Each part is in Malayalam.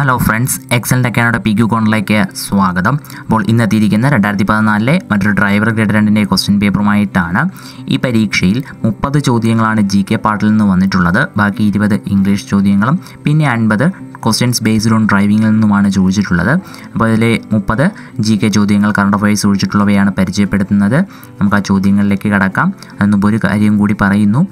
ഹലോ ഫ്രണ്ട്സ്, എക്സലൻ്റ് അക്കാഡമിയുടെ PQ കോർണറിലേക്ക് സ്വാഗതം. അപ്പോൾ ഇന്നെത്തിയിരിക്കുന്ന 2014 മറ്റൊരു ഡ്രൈവർ ഗ്രേഡ് 2 ക്വസ്റ്റ്യൻ പേപ്പറുമായിട്ടാണ്. ഈ പരീക്ഷയിൽ 30 ചോദ്യങ്ങളാണ് GK പാർട്ടിൽ നിന്ന് വന്നിട്ടുള്ളത്. ബാക്കി 20 ഇംഗ്ലീഷ് ചോദ്യങ്ങളും പിന്നെ 50 ക്വസ്റ്റ്യൻസ് ബേസ്ഡ് ഓൺ ഡ്രൈവിങ്ങിൽ നിന്നുമാണ് ചോദിച്ചിട്ടുള്ളത്. അപ്പോൾ അതിലെ 30 GK ചോദ്യങ്ങൾ കറണ്ട് അഫയേഴ്സ് ഒഴിച്ചിട്ടുള്ളവയാണ് പരിചയപ്പെടുത്തുന്നത്. നമുക്ക് ആ ചോദ്യങ്ങളിലേക്ക് കടക്കാം. അതിനുമുമ്പ് ഒരു കാര്യം കൂടി പറയുന്നു.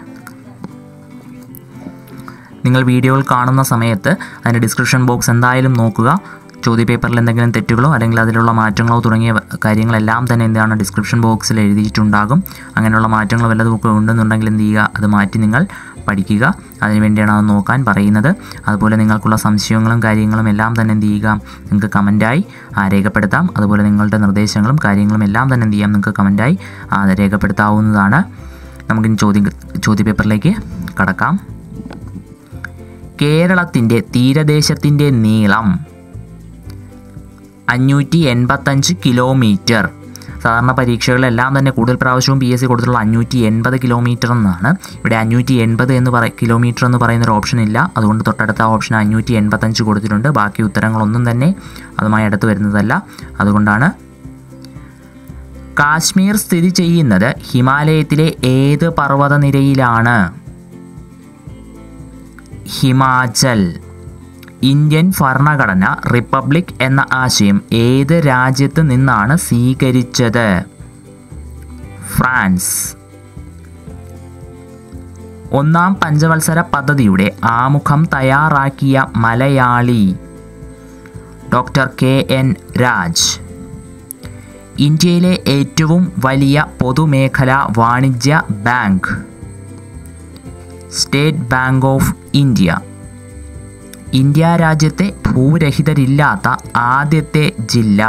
നിങ്ങൾ വീഡിയോയിൽ കാണുന്ന സമയത്ത് അതിൻ്റെ ഡിസ്ക്രിപ്ഷൻ ബോക്സ് എന്തായാലും നോക്കുക. ചോദ്യപേപ്പറിൽ എന്തെങ്കിലും തെറ്റുകളോ അല്ലെങ്കിൽ അതിലുള്ള മാറ്റങ്ങളോ തുടങ്ങിയ കാര്യങ്ങളെല്ലാം തന്നെ എന്താണ് ഡിസ്ക്രിപ്ഷൻ ബോക്സിൽ എഴുതിയിട്ടുണ്ടാകും. അങ്ങനെയുള്ള മാറ്റങ്ങൾ വല്ലതുമൊക്കെ ഉണ്ടെന്നുണ്ടെങ്കിൽ എന്ത് ചെയ്യുക, അത് മാറ്റി നിങ്ങൾ പഠിക്കുക. അതിനുവേണ്ടിയാണ് അത് നോക്കാൻ പറയുന്നത്. അതുപോലെ നിങ്ങൾക്കുള്ള സംശയങ്ങളും കാര്യങ്ങളും എല്ലാം തന്നെ എന്ത് ചെയ്യുക, നിങ്ങൾക്ക് കമൻറ്റായി രേഖപ്പെടുത്താം. അതുപോലെ നിങ്ങളുടെ നിർദ്ദേശങ്ങളും കാര്യങ്ങളും എല്ലാം തന്നെ എന്ത് ചെയ്യാം, നിങ്ങൾക്ക് കമൻറ്റായി രേഖപ്പെടുത്താവുന്നതാണ്. നമുക്കിനി ചോദ്യപേപ്പറിലേക്ക് കടക്കാം. കേരളത്തിൻ്റെ തീരദേശത്തിൻ്റെ നീളം 585 കിലോമീറ്റർ. സാധാരണ പരീക്ഷകളിലെല്ലാം തന്നെ കൂടുതൽ പ്രാവശ്യവും PSC കൊടുത്തിട്ടുള്ള 580 കിലോമീറ്റർ എന്നാണ്. ഇവിടെ 580 കിലോമീറ്റർ എന്ന് പറയുന്നൊരു ഓപ്ഷൻ ഇല്ല. അതുകൊണ്ട് തൊട്ടടുത്ത ഓപ്ഷൻ 585 കൊടുത്തിട്ടുണ്ട്. ബാക്കി ഉത്തരങ്ങളൊന്നും തന്നെ അതുമായി അടുത്ത് വരുന്നതല്ല. അതുകൊണ്ടാണ്. കാശ്മീർ സ്ഥിതി ചെയ്യുന്നത് ഹിമാലയത്തിലെ ഏത് പർവ്വതനിരയിലാണ്? ഹിമാചൽ. ഇന്ത്യൻ ഭരണഘടന റിപ്പബ്ലിക് എന്ന ആശയം ഏത് രാജ്യത്ത് നിന്നാണ് സ്വീകരിച്ചത്? ഫ്രാൻസ്. ഒന്നാം പഞ്ചവത്സര പദ്ധതിയുടെ ആമുഖം തയ്യാറാക്കിയ മലയാളി ഡോക്ടർ KN രാജ്. ഇന്ത്യയിലെ ഏറ്റവും വലിയ പൊതുമേഖലാ വാണിജ്യ bank state bank of India. India രാജ്യത്തെ ഭൂരഹിതരില്ലാത്ത ആദ്യത്തെ ജില്ല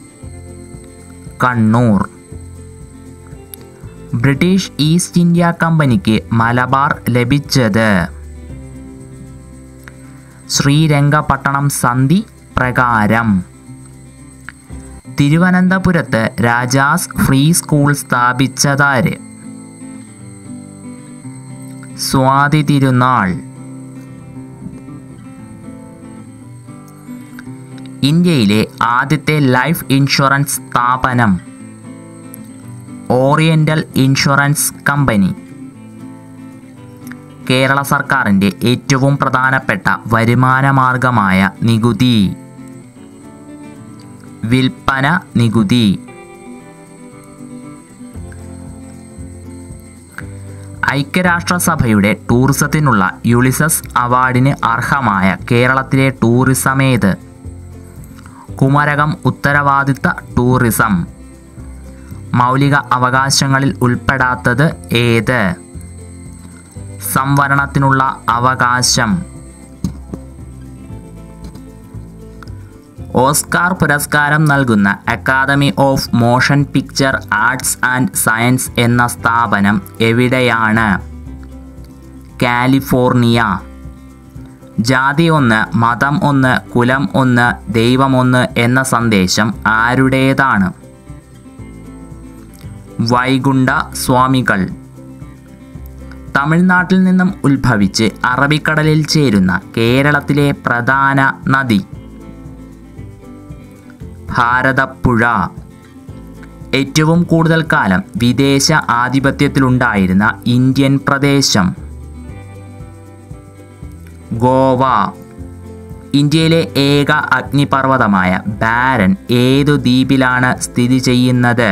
കണ്ണൂർ. ബ്രിട്ടീഷ് ഈസ്റ്റ് ഇന്ത്യ കമ്പനിക്ക് മലബാർ ലഭിച്ചത് ശ്രീരംഗപട്ടണം സന്ധി പ്രകാരം. തിരുവനന്തപുരത്ത് രാജാസ് ഫ്രീ സ്കൂൾ സ്ഥാപിച്ചതാര്? സ്വാതി തിരുനാൾ. ഇന്ത്യയിലെ ആദ്യത്തെ ലൈഫ് ഇൻഷുറൻസ് സ്ഥാപനം ഓറിയന്റൽ ഇൻഷുറൻസ് കമ്പനി. കേരള സർക്കാരിൻ്റെ ഏറ്റവും പ്രധാനപ്പെട്ട വരുമാന മാർഗമായ നികുതി വിൽപ്പന നികുതി. ഐക്യരാഷ്ട്രസഭയുടെ ടൂറിസത്തിനുള്ള യുളിസസ് അവാർഡിന് അർഹമായ കേരളത്തിലെ ടൂറിസം ഏത്? കുമരകം ഉത്തരവാദിത്ത ടൂറിസം. മൗലിക അവകാശങ്ങളിൽ ഉൾപ്പെടാത്തത് ഏത്? സംവരണത്തിനുള്ള അവകാശം. ഓസ്കാർ പുരസ്കാരം നൽകുന്ന academy of motion picture arts and science എന്ന സ്ഥാപനം എവിടെയാണ്? കാലിഫോർണിയ. ജാതി ഒന്ന്, മതം ഒന്ന്, കുലം ഒന്ന്, ദൈവമൊന്ന് എന്ന സന്ദേശം ആരുടേതാണ്? വൈകുണ്ഠ സ്വാമികൾ. തമിഴ്നാട്ടിൽ നിന്നും ഉത്ഭവിച്ച് അറബിക്കടലിൽ ചേരുന്ന കേരളത്തിലെ പ്രധാന നദി ഭാരതപ്പുഴ. ഏറ്റവും കൂടുതൽ കാലം വിദേശ ആധിപത്യത്തിലുണ്ടായിരുന്ന ഇന്ത്യൻ പ്രദേശം ഗോവ. ഇന്ത്യയിലെ ഏക അഗ്നിപർവ്വതമായ ബാരൻ ഏതു ദ്വീപിലാണ് സ്ഥിതി ചെയ്യുന്നത്?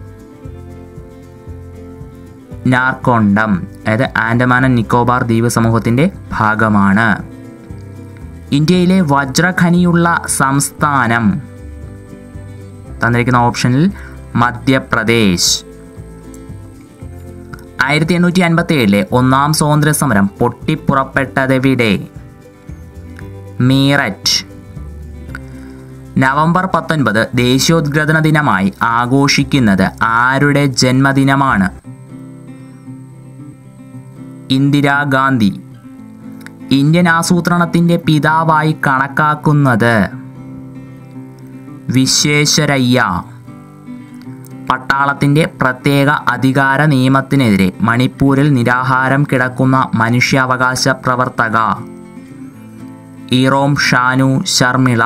നാർക്കോണ്ടം. അതായത് ആൻഡമാൻ ആൻഡ് നിക്കോബാർ ദ്വീപ് സമൂഹത്തിൻ്റെ ഭാഗമാണ്. ഇന്ത്യയിലെ വജ്രഖനിയുള്ള സംസ്ഥാനം തന്നിരിക്കുന്ന ഓപ്ഷനിൽ മധ്യപ്രദേശ്. 1857 ഒന്നാം സ്വാതന്ത്ര്യ സമരം പൊട്ടിപ്പുറപ്പെട്ടതെവിടെ? മീററ്റ്. നവംബർ 19 ദേശീയോദ്ഗ്രഥന ദിനമായി ആഘോഷിക്കുന്നത് ആരുടെ ജന്മദിനമാണ്? ഇന്ദിരാഗാന്ധി. ഇന്ത്യൻ ആസൂത്രണത്തിൻ്റെ പിതാവായി കണക്കാക്കുന്നത് വിശ്വേശ്വരയ്യ. പട്ടാളത്തിൻ്റെ പ്രത്യേക അധികാര നിയമത്തിനെതിരെ മണിപ്പൂരിൽ നിരാഹാരം കിടക്കുന്ന മനുഷ്യാവകാശ പ്രവർത്തക ഇറോം ഷാനു ശർമിള.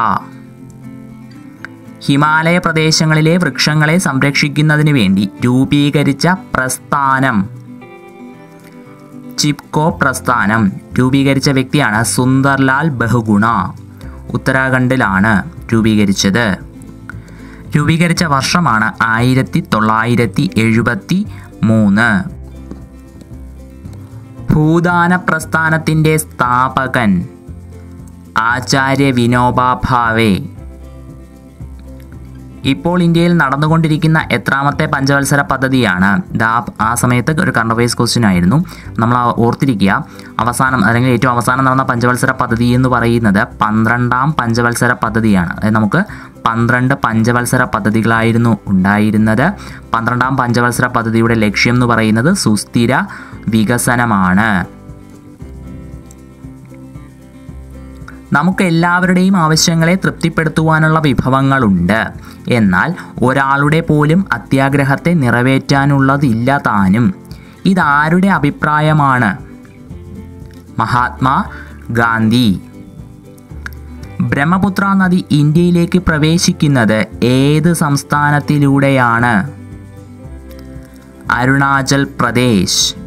ഹിമാലയ പ്രദേശങ്ങളിലെ വൃക്ഷങ്ങളെ സംരക്ഷിക്കുന്നതിന് വേണ്ടി രൂപീകരിച്ച പ്രസ്ഥാനം ചിപ്കോ പ്രസ്ഥാനം. രൂപീകരിച്ച വ്യക്തിയാണ് സുന്ദർലാൽ ബഹുഗുണ. ഉത്തരാഖണ്ഡിലാണ് രൂപീകരിച്ചത്. രൂപീകരിച്ച വർഷമാണ് 1973. ഭൂദാന പ്രസ്ഥാനത്തിൻ്റെ സ്ഥാപകൻ ആചാര്യ വിനോബ ഭാവെ. ഇപ്പോൾ ഇന്ത്യയിൽ നടന്നുകൊണ്ടിരിക്കുന്ന എത്രാമത്തെ പഞ്ചവത്സര പദ്ധതിയാണ്? ആ സമയത്ത് ഒരു കറണ്ട് അഫയേഴ്സ് ക്വസ്റ്റ്യൻ ആയിരുന്നു. നമ്മൾ ഓർത്തിരിക്കുക, അവസാനം അല്ലെങ്കിൽ ഏറ്റവും അവസാനം നടന്ന പഞ്ചവത്സര പദ്ധതി എന്ന് പറയുന്നത് 12ാം പഞ്ചവത്സര പദ്ധതിയാണ്. അതായത് നമുക്ക് 12 പഞ്ചവത്സര പദ്ധതികളായിരുന്നു ഉണ്ടായിരുന്നത്. 12ാം പഞ്ചവത്സര പദ്ധതിയുടെ ലക്ഷ്യം എന്ന് പറയുന്നത് സുസ്ഥിര വികസനമാണ്. നമുക്ക് എല്ലാവരുടെയും ആവശ്യങ്ങളെ തൃപ്തിപ്പെടുത്തുവാനുള്ള വിഭവങ്ങളുണ്ട്. എന്നാൽ ഒരാളുടെ പോലും അത്യാഗ്രഹത്തെ നിറവേറ്റാനുള്ളതില്ല താനും. ഇതാരുടെ അഭിപ്രായമാണ്? മഹാത്മാ ഗാന്ധി. ബ്രഹ്മപുത്ര നദി ഇന്ത്യയിലേക്ക് പ്രവേശിക്കുന്നത് ഏത് സംസ്ഥാനത്തിലൂടെയാണ്? അരുണാചൽ പ്രദേശ്.